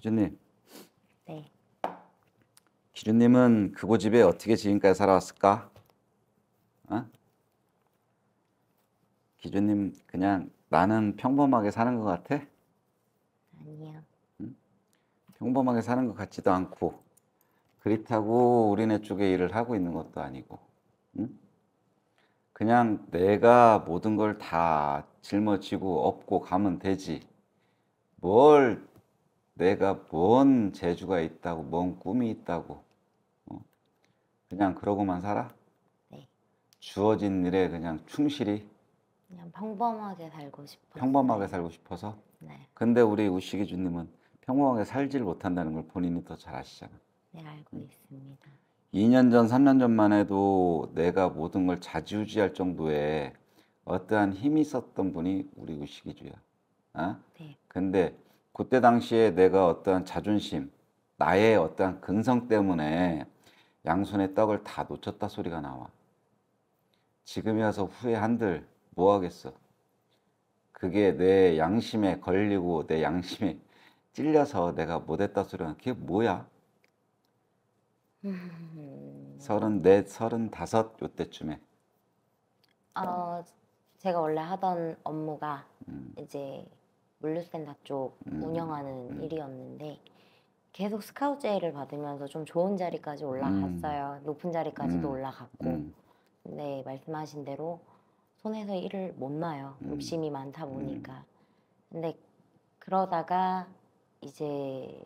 기준님, 네. 기준님은 그 고집에 어떻게 지금까지 살아왔을까? 어? 기준님 그냥 나는 평범하게 사는 것 같아? 아니요. 평범하게 사는 것 같지도 않고 그렇다고 우리네 쪽에 일을 하고 있는 것도 아니고 응? 그냥 내가 모든 걸 다 짊어지고 업고 가면 되지. 뭘 내가 뭔 재주가 있다고 뭔 꿈이 있다고 그냥 그러고만 살아? 네. 주어진 일에 그냥 충실히 그냥 평범하게 살고 싶었어요. 평범하게 살고 싶어서. 네. 근데 우리 우식이 주님은 평범하게 살질 못한다는 걸 본인이 더 잘 아시잖아. 네, 알고 있습니다. 2년 전, 3년 전만 해도 내가 모든 걸 좌지우지할 정도의 어떠한 힘이 있었던 분이 우리 우식이주야. 어? 네. 근데 그때 당시에 내가 어떠한 자존심, 나의 어떠한 근성 때문에 양손에 떡을 다 놓쳤다 소리가 나와. 지금에 와서 후회한들 뭐 하겠어. 그게 내 양심에 걸리고 내 양심에 찔려서 내가 못했다 소리가 그게 뭐야? 34, 35 요때쯤에. 어, 제가 원래 하던 업무가 이제 물류센터 쪽 운영하는 일이었는데 계속 스카우트 제의를 받으면서 좀 좋은 자리까지 올라갔어요. 높은 자리까지도 올라갔고. 근데 말씀하신 대로 손에서 일을 못 놔요. 욕심이 많다 보니까. 근데 그러다가 이제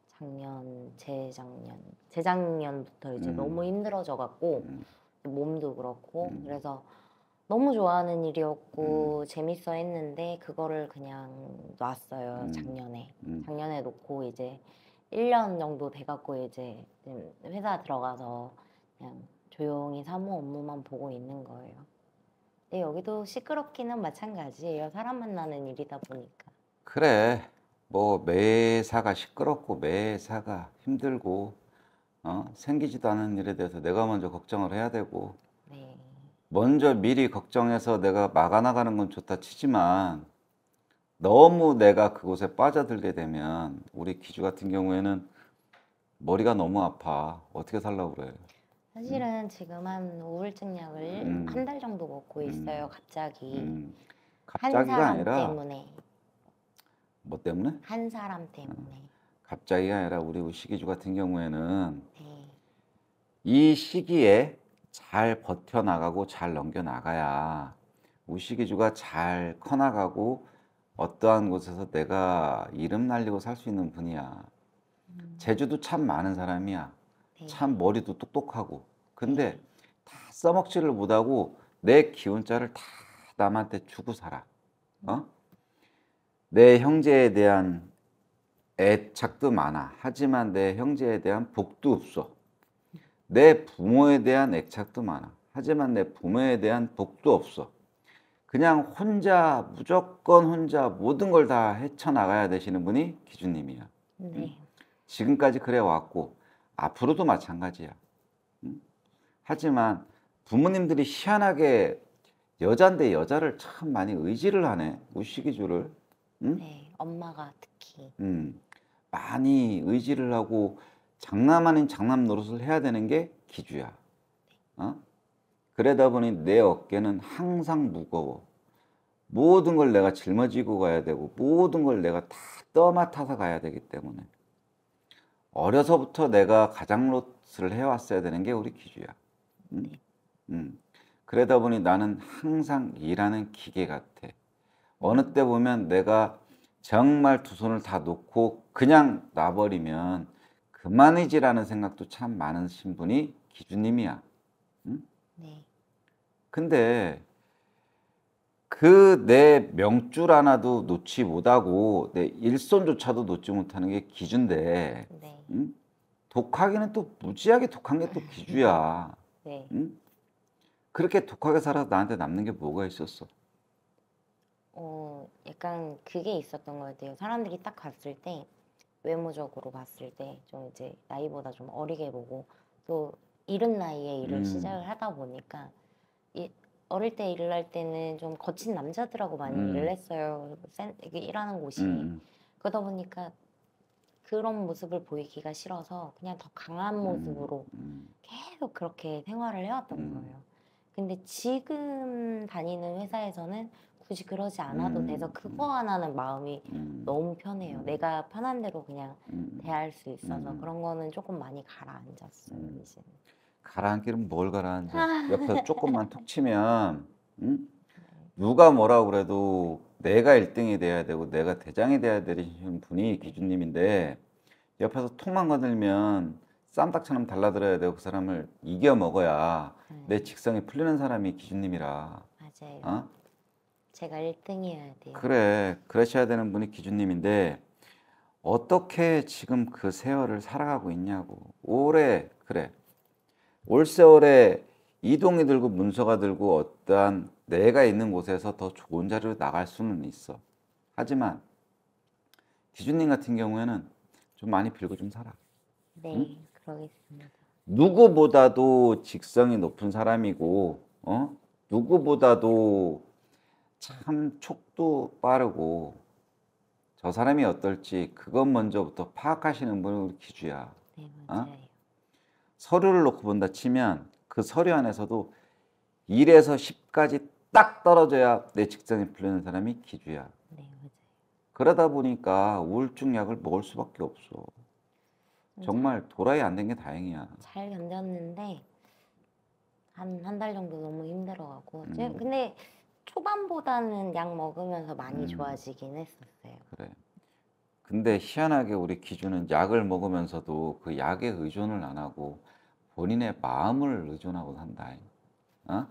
재작년부터 이제 너무 힘들어져 갖고 몸도 그렇고 그래서 너무 좋아하는 일이었고 재밌어 했는데 그거를 그냥 놨어요. 작년에 놓고 이제 1년 정도 돼갖고 이제 회사 들어가서 그냥 조용히 사무 업무만 보고 있는 거예요. 근데 여기도 시끄럽기는 마찬가지예요. 사람 만나는 일이다 보니까. 그래. 뭐 매사가 시끄럽고 매사가 힘들고 생기지도 않은 일에 대해서 내가 먼저 걱정을 해야 되고 네. 먼저 미리 걱정해서 내가 막아나가는 건 좋다 치지만 너무 내가 그곳에 빠져들게 되면 우리 기주 같은 경우에는 머리가 너무 아파. 어떻게 살려고 그래. 사실은 지금 한 우울증 약을 한 달 정도 먹고 있어요. 갑자기. 한 갑자기가 사람 아니라 때문에. 뭐 때문에? 한 사람 때문에. 갑자기가 아니라 우리 우식이주 같은 경우에는 네. 이 시기에 잘 버텨나가고 잘 넘겨나가야 우식이주가 잘 커나가고 어떠한 곳에서 내가 이름 날리고 살 수 있는 분이야. 재주도 참 많은 사람이야. 네. 참 머리도 똑똑하고. 근데 다 써먹지를 못하고 내 기운자를 다 남한테 주고 살아. 내 형제에 대한 애착도 많아. 하지만 내 형제에 대한 복도 없어. 내 부모에 대한 애착도 많아. 하지만 내 부모에 대한 복도 없어. 그냥 혼자 무조건 혼자 모든 걸 다 헤쳐나가야 되시는 분이 기준님이야. 네. 지금까지 그래 왔고 앞으로도 마찬가지야. 하지만 부모님들이 희한하게 여잔데 여자를 참 많이 의지를 하네. 우시기주를. 네. 엄마가 특히. 많이 의지를 하고 장남 아닌 장남 노릇을 해야 되는 게 기주야. 그러다 보니 내 어깨는 항상 무거워. 모든 걸 내가 짊어지고 가야 되고 모든 걸 내가 다 떠맡아서 가야 되기 때문에 어려서부터 내가 가장 노릇을 해왔어야 되는 게 우리 기주야. 그러다 보니 나는 항상 일하는 기계 같아. 어느 때 보면 내가 정말 두 손을 다 놓고 그냥 놔버리면 그만이지라는 생각도 참 많으신 분이 기주님이야. 네. 근데 그 내 명줄 하나도 놓지 못하고 내 일손조차도 놓지 못하는 게 기주인데 네. 독하기는 또 무지하게 독한 게 또 기주야. 네. 그렇게 독하게 살아서 나한테 남는 게 뭐가 있었어? 약간 그게 있었던 것 같아요. 사람들이 딱 봤을 때, 외모적으로 봤을 때, 좀 이제 나이보다 좀 어리게 보고, 또 이른 나이에 일을 시작을 하다 보니까, 어릴 때 일을 할 때는 좀 거친 남자들하고 많이 일을 했어요. 이게 일하는 곳이. 그러다 보니까 그런 모습을 보이기가 싫어서 그냥 더 강한 모습으로 계속 그렇게 생활을 해왔던 거예요. 근데 지금 다니는 회사에서는 굳이 그러지 않아도 돼서 그거 하나는 마음이 너무 편해요. 내가 편한 대로 그냥 대할 수 있어서 그런 거는 조금 많이 가라앉았어요, 이제는. 가라앉기는 뭘 가라앉아. 옆에서 조금만 툭 치면 누가 뭐라고 그래도 내가 1등이 돼야 되고 내가 대장이 돼야 되는 분이 기준님인데 옆에서 툭만 건들면 쌈딱처럼 달라들어야 되고 그 사람을 이겨 먹어야 내 직성이 풀리는 사람이 기준님이라. 맞아요. 어? 제가 1등이어야 돼요. 그래, 그러셔야 되는 분이 기준님인데 어떻게 지금 그 세월을 살아가고 있냐고. 그래. 올 세월에 이동이 들고 문서가 들고 어떠한 내가 있는 곳에서 더 좋은 자리로 나갈 수는 있어. 하지만 기준님 같은 경우에는 좀 많이 빌고 좀 살아. 네, 그러겠습니다. 누구보다도 직성이 높은 사람이고, 누구보다도 참 촉도 빠르고, 저 사람이 어떨지 그것 먼저부터 파악하시는 분이 우리 기주야. 네, 맞아요. 서류를 놓고 본다 치면 그 서류 안에서도 1에서 10까지 딱 떨어져야 내 직성이 풀리는 사람이 기주야. 네, 맞아요. 그러다 보니까 우울증 약을 먹을 수밖에 없어. 정말 도라이 안 된 게 다행이야. 잘 견뎠는데 한 달 정도 너무 힘들어가고 근데 초반보다는 약 먹으면서 많이 좋아지긴 했었어요. 그래. 근데 희한하게 우리 기준은 약을 먹으면서도 그 약에 의존을 안 하고 본인의 마음을 의존하고 산다. 어?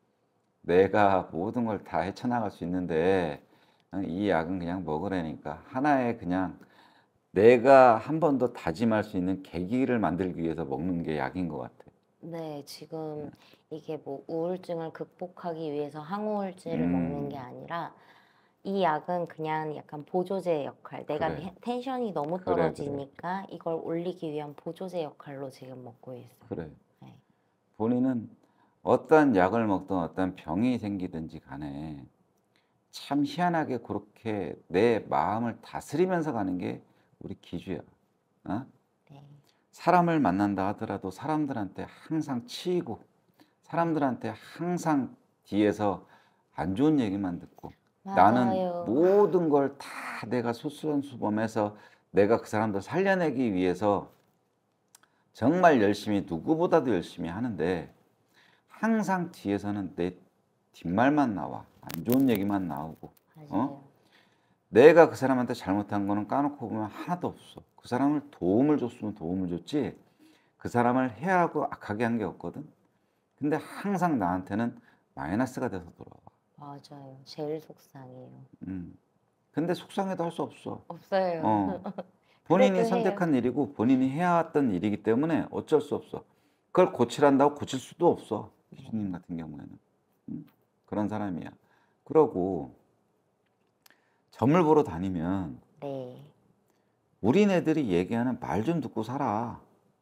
내가 모든 걸 다 헤쳐나갈 수 있는데 이 약은 그냥 먹으라니까 하나의 그냥 내가 한 번 더 다짐할 수 있는 계기를 만들기 위해서 먹는 게 약인 것 같아. 네, 지금 이게 뭐 우울증을 극복하기 위해서 항우울제를 먹는 게 아니라 이 약은 그냥 약간 보조제 역할. 내가 그래. 텐션이 너무 그래, 그래. 떨어지니까 이걸 올리기 위한 보조제 역할로 지금 먹고 있어요. 그래. 네. 본인은 어떠한 약을 먹든 어떠한 병이 생기든지 간에 참 희한하게 그렇게 내 마음을 다스리면서 가는 게 우리 기주야. 어? 네. 사람을 만난다 하더라도 사람들한테 항상 치이고 사람들한테 항상 뒤에서 안 좋은 얘기만 듣고 나는 맞아요. 모든 걸 다 내가 솔선수범해서 내가 그 사람들 살려내기 위해서 정말 열심히 누구보다도 열심히 하는데 항상 뒤에서는 내 뒷말만 나와. 안 좋은 얘기만 나오고. 맞아요. 내가 그 사람한테 잘못한 거는 까놓고 보면 하나도 없어. 그 사람을 도움을 줬으면 도움을 줬지. 그 사람을 해하고 악하게 한 게 없거든. 근데 항상 나한테는 마이너스가 돼서 돌아와. 맞아요. 제일 속상해요. 근데 속상해도 할 수 없어. 없어요. 본인이 그래도 해요. 선택한 일이고 본인이 해왔던 일이기 때문에 어쩔 수 없어. 그걸 고치란다고 고칠 수도 없어. 기준님 같은 경우에는. 그런 사람이야. 그러고 점을 보러 다니면 네. 우린 애들이 얘기하는 말 좀 듣고 살아.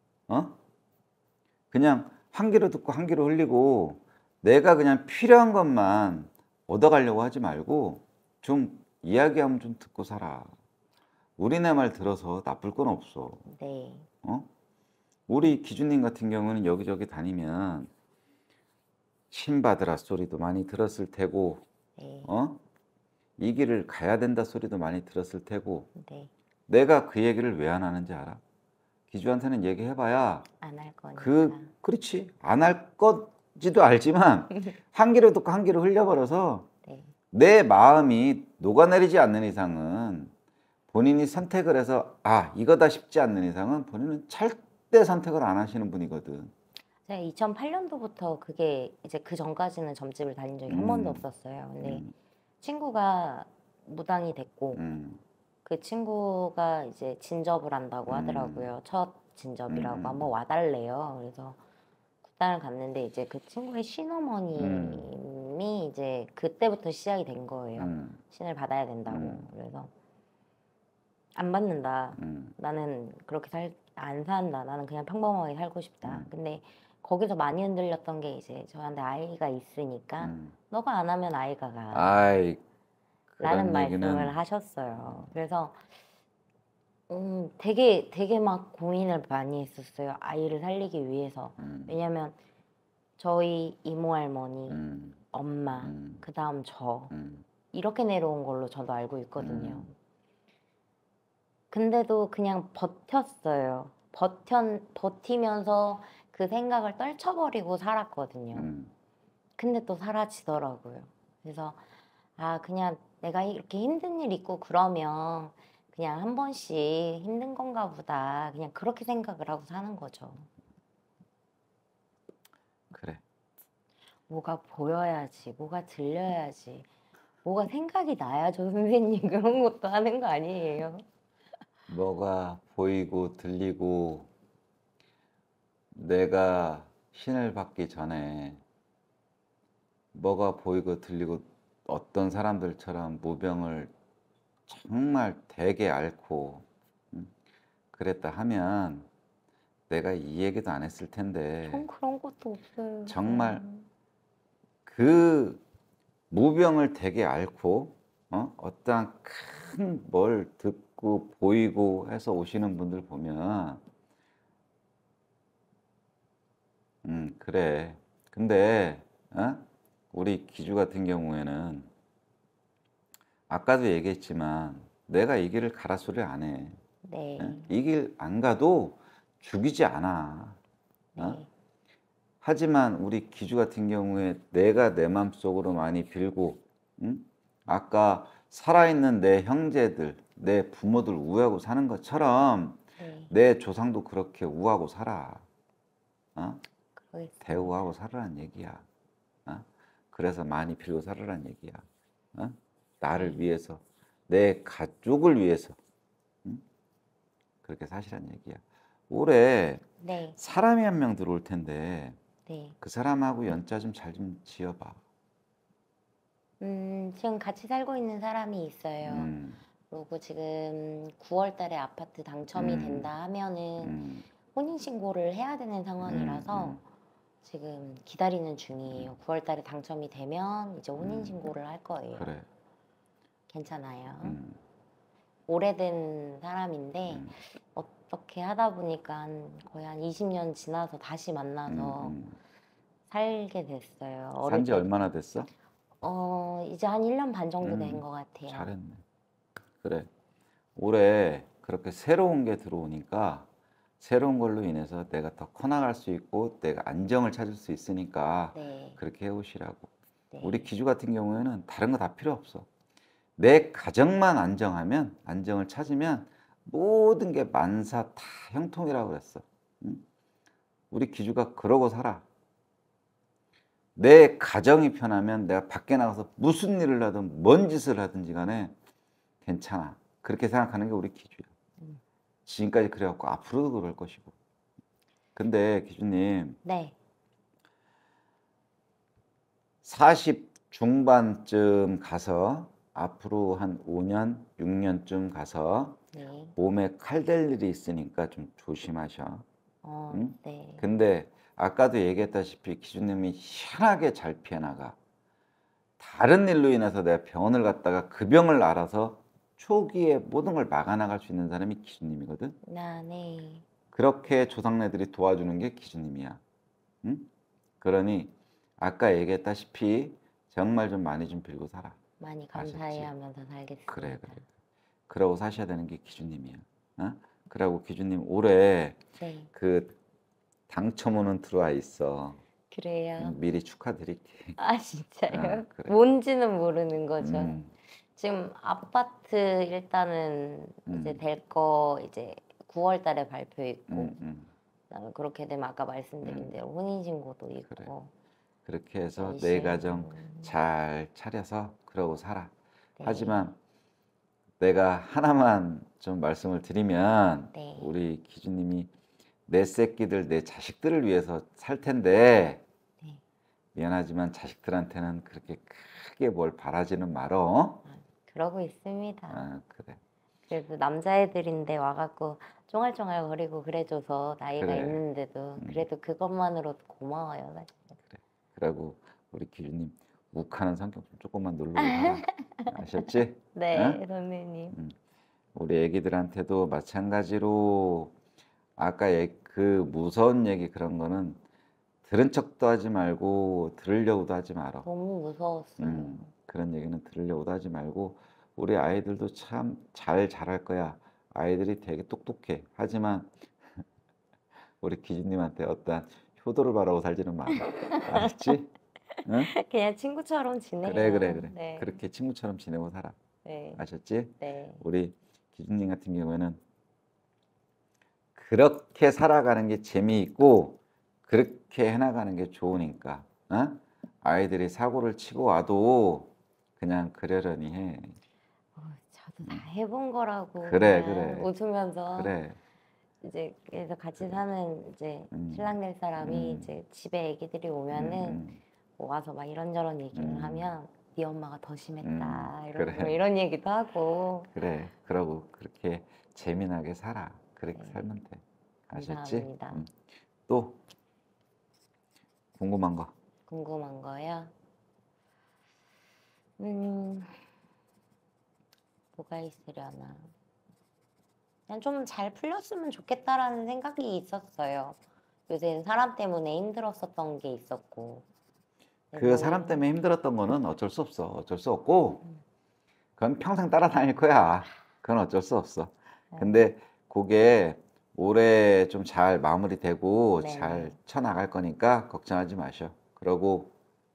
그냥 한 귀로 듣고 한 귀로 흘리고 내가 그냥 필요한 것만 얻어가려고 하지 말고 좀 이야기하면 좀 듣고 살아. 우리네 말 들어서 나쁠 건 없어. 네. 우리 기준님 같은 경우는 여기저기 다니면 신받으라 소리도 많이 들었을 테고, 네. 이 길을 가야 된다 소리도 많이 들었을 테고, 네. 내가 그 얘기를 왜 안 하는지 알아? 기주한테는 얘기해봐야 안 할 거니까. 그렇지. 안 할 건지도 알지만 한 귀로 듣고 한 귀로 흘려버려서 네. 내 마음이 녹아내리지 않는 이상은 본인이 선택을 해서 이거다 싶지 않는 이상은 본인은 절대 선택을 안 하시는 분이거든. 제가 2008년도부터 그게 이제 그 전까지는 점집을 다닌 적이 한 번도 없었어요. 근데 친구가 무당이 됐고 그 친구가 이제 진접을 한다고 하더라고요. 첫 진접이라고 한번 와달래요. 그래서 구단을 갔는데 이제 그 친구의 신어머님이 이제 그때부터 시작이 된 거예요. 신을 받아야 된다고. 그래서 안 받는다. 나는 그렇게 안 산다. 나는 그냥 평범하게 살고 싶다. 근데 거기서 많이 흔들렸던 게 이제 저한테 아이가 있으니까 너가 안 하면 아이가 가. 아이, 라는 그런 얘기는 말씀을 하셨어요. 그래서 되게 막 고민을 많이 했었어요. 아이를 살리기 위해서. 왜냐면 저희 이모 할머니, 엄마, 그다음 저 이렇게 내려온 걸로 저도 알고 있거든요. 근데도 그냥 버텼어요. 버티면서 그 생각을 떨쳐버리고 살았거든요. 근데 또 사라지더라고요. 그래서 그냥 내가 이렇게 힘든 일 있고 그러면 그냥 한 번씩 힘든 건가 보다. 그냥 그렇게 생각을 하고 사는 거죠. 그래. 뭐가 보여야지, 뭐가 들려야지, 뭐가 생각이 나야죠, 선생님. 그런 것도 하는 거 아니에요? 뭐가 보이고 들리고 내가 신을 받기 전에 뭐가 보이고 들리고 어떤 사람들처럼 무병을 정말 되게 앓고 그랬다 하면 내가 이 얘기도 안 했을 텐데 전 그런 것도 없어요. 정말 그 무병을 되게 앓고 어떠한 큰 뭘 듣고 보이고 해서 오시는 분들 보면 그래. 근데 우리 기주 같은 경우에는 아까도 얘기했지만 내가 이 길을 가라 소리를 안 해. 네. 이 길 안 가도 죽이지 않아. 네. 하지만 우리 기주 같은 경우에 내가 내 마음속으로 많이 빌고 아까 살아있는 내 형제들, 내 부모들 우애하고 사는 것처럼 네. 내 조상도 그렇게 우하고 살아. 그러겠습니다. 대우하고 살으란 얘기야. 그래서 많이 빌고 살으란 얘기야. 나를 위해서, 내 가족을 위해서 그렇게 사시란 얘기야. 올해 네. 사람이 한 명 들어올 텐데 네. 그 사람하고 연자 좀 잘 좀 지어봐. 지금 같이 살고 있는 사람이 있어요. 그리고 지금 9월 달에 아파트 당첨이 된다 하면은 혼인신고를 해야 되는 상황이라서 지금 기다리는 중이에요. 9월 달에 당첨이 되면 이제 혼인신고를 할 거예요. 그래. 괜찮아요. 오래된 사람인데 어떻게 하다 보니까 거의 한 20년 지나서 다시 만나서 살게 됐어요. 어릴 산지 때 얼마나 됐어? 이제 한 1년 반 정도 된 것 같아요. 잘했네. 그래. 올해 그렇게 새로운 게 들어오니까 새로운 걸로 인해서 내가 더 커나갈 수 있고 내가 안정을 찾을 수 있으니까 네. 그렇게 해오시라고. 네. 우리 기주 같은 경우에는 다른 거 다 필요 없어. 내 가정만 안정하면 안정을 찾으면 모든 게 만사 다 형통이라고 그랬어. 우리 기주가 그러고 살아. 내 가정이 편하면 내가 밖에 나가서 무슨 일을 하든 뭔 짓을 하든지 간에 괜찮아. 그렇게 생각하는 게 우리 기주야. 지금까지 그래왔고 앞으로도 그럴 것이고. 근데 기주님 네. 40 중반쯤 가서 앞으로 한 5년, 6년쯤 가서 네. 몸에 칼 될 일이 있으니까 좀 조심하셔. 네. 근데 아까도 얘기했다시피 기주님이 희한하게 잘 피해나가. 다른 일로 인해서 내가 병원을 갔다가 그 병을 알아서 초기에 모든 걸 막아나갈 수 있는 사람이 기주님이거든. 네. 그렇게 조상네들이 도와주는 게 기주님이야. 그러니 아까 얘기했다시피 정말 좀 많이 좀 빌고 살아. 많이 아셨지? 감사해하면서 살겠습니다. 그래. 그러고 사셔야 되는 게 기주님이야. 그러고 기주님 올해 네. 그 당첨운은 들어와 있어. 그래요. 미리 축하드릴게. 진짜요? 그래. 뭔지는 모르는 거죠. 지금 아파트 일단은 이제 될 거 이제 9월 달에 발표 있고 그다음에 그렇게 되면 아까 말씀드린 대로 혼인신고도 있고 그래. 그렇게 해서 내 열심히. 가정 잘 차려서 그러고 살아. 네. 하지만 내가 하나만 좀 말씀을 드리면 네. 우리 기주님이 내 새끼들, 내 자식들을 위해서 살 텐데 네. 미안하지만 자식들한테는 그렇게 크게 뭘 바라지는 말어. 그러고 있습니다. 그래. 그래도 남자애들인데 와갖고 쫑알쫑알 거리고 그래줘서 나이가 그래. 있는데도 그래도 그것만으로도 고마워요. 사실. 그래. 그러고 우리 기주님 욱하는 성격 좀 조금만 누르고 살아. 아셨지? 네, 선생님. 우리 애기들한테도 마찬가지로 아까 그 무서운 얘기 그런 거는 들은 척도 하지 말고 들으려고도 하지 마라. 너무 무서웠어요. 그런 얘기는 들으려고도 하지 말고 우리 아이들도 참 잘 자랄 거야. 아이들이 되게 똑똑해. 하지만 우리 기준님한테 어떠한 효도를 바라고 살지는 마. 알았지? 응? 그냥 친구처럼 그래, 그래, 지내요. 그래. 네. 그렇게 친구처럼 지내고 살아. 네. 아셨지? 네. 우리 기준님 같은 경우에는 그렇게 살아가는 게 재미있고 그렇게 해나가는 게 좋으니까 어? 아이들이 사고를 치고 와도 그냥 그러려니 해. 저도 다 해본 거라고 그래, 그냥 그래. 웃으면서 그래. 이제 그래서 같이 사는 이제 음, 신랑 될 사람이 음, 이제 집에 애기들이 오면은 음, 뭐 와서 막 이런저런 얘기를 음, 하면 네 엄마가 더 심했다 이런 뭐 그래. 이런 얘기도 하고. 그래. 그러고 그렇게 재미나게 살아. 그렇게 네. 살면 돼. 아셨지? 감사합니다. 또 궁금한 거. 궁금한 거요? 뭐가 있으려나? 그냥 좀 잘 풀렸으면 좋겠다라는 생각이 있었어요. 요새 사람 때문에 힘들었었던 게 있었고. 그 사람 때문에 힘들었던 거는 어쩔 수 없어. 어쩔 수 없고 그건 평생 따라다닐 거야. 그건 어쩔 수 없어. 근데 그게 올해 좀 잘 마무리되고 네네. 잘 쳐나갈 거니까 걱정하지 마셔. 그러고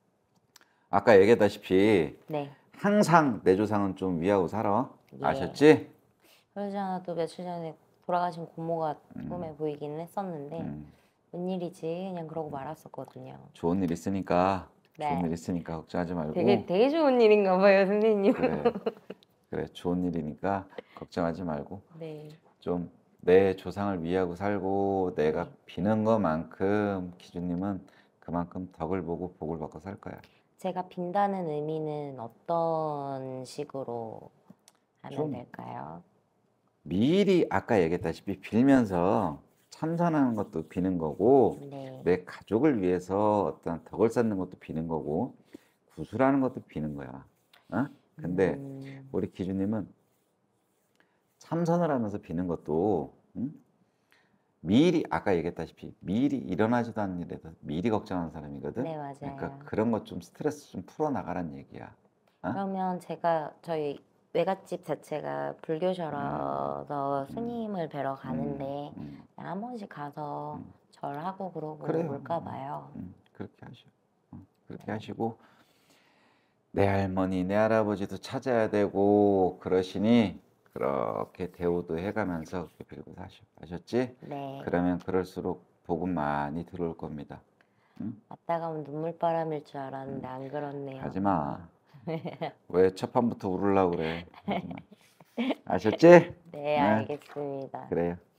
아까 얘기했다시피 네. 항상 내 조상은 좀 위하고 살아. 예. 아셨지? 그러지 않아 또 며칠 전에 돌아가신 고모가 꿈에 보이기는 했었는데 웬일이지 그냥 그러고 말았었거든요. 좋은 일 있으니까 좋은 네. 일 있으니까 걱정하지 말고 되게 좋은 일인가 봐요, 선생님. 그래 그래 좋은 일이니까 걱정하지 말고 네. 좀 내 조상을 위하고 살고 내가 네. 비는 것만큼 기준님은 그만큼 덕을 보고 복을 받고 살 거야. 제가 빈다는 의미는 어떤 식으로 하면 좀 될까요? 미리 아까 얘기했다시피 빌면서 참선하는 것도 비는 거고 네. 내 가족을 위해서 어떤 덕을 쌓는 것도 비는 거고 구술하는 것도 비는 거야. 어? 근데 우리 기준님은 참선을 하면서 비는 것도 미리 아까 얘기했다시피 미리 일어나지도 않는 일에서 미리 걱정하는 사람이거든. 네, 맞아요. 그러니까 그런 것 좀 스트레스 좀 풀어 나가란 얘기야. 어? 그러면 제가 저희 외갓집 자체가 불교셔서 스님을 뵈러 가는데 한 번씩 가서 절하고 그러고 그래요. 올까 봐요. 그렇게 하셔. 그렇게 하시고 내 할머니, 내 할아버지도 찾아야 되고 그러시니 그렇게 대우도 해가면서 그렇게 빌고 사셔. 아셨지? 네. 그러면 그럴수록 복은 많이 들어올 겁니다. 왔다 가면 눈물바람일 줄 알았는데 안 그렇네요. 하지 마. 왜 첫 판부터 울으려고 그래? 하지 마. 아셨지? 네, 알겠습니다. 그래요.